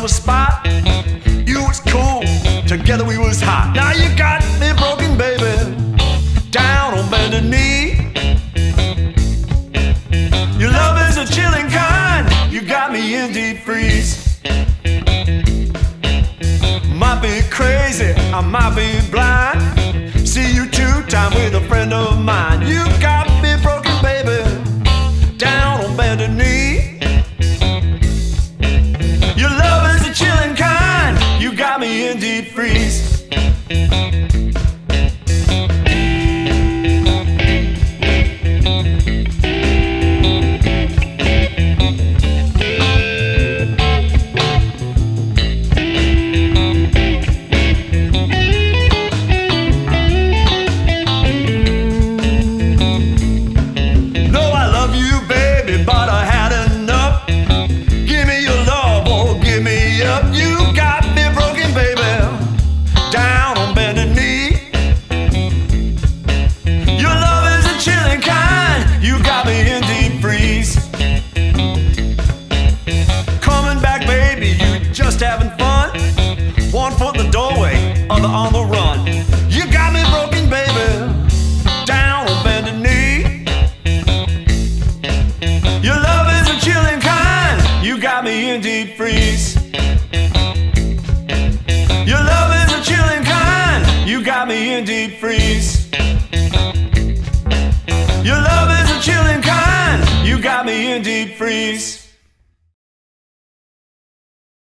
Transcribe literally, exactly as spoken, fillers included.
a spot. You was cool, together we was hot. Now you got me broken, baby, down on bended knee. Your love is a chilling kind, you got me in deep freeze. Might be crazy, I might be blind. See you two-time with a friend of mine. You got me broken, baby, down on bended knee. Your love is a chilling kind, you got me in deep freeze. But I had enough. Give me your love or give me up. You got me broken, baby, down on bended knee. Your love is a chilling kind, you got me in deep freeze. Coming back, baby, you just having fun. One foot in the doorway, other on the run. You got me broken, baby, down on bended knee. Your love is a chilling kind, you got me in deep freeze. Your love is a chilling kind, you got me in deep freeze. Your love is a chilling kind, you got me in deep freeze.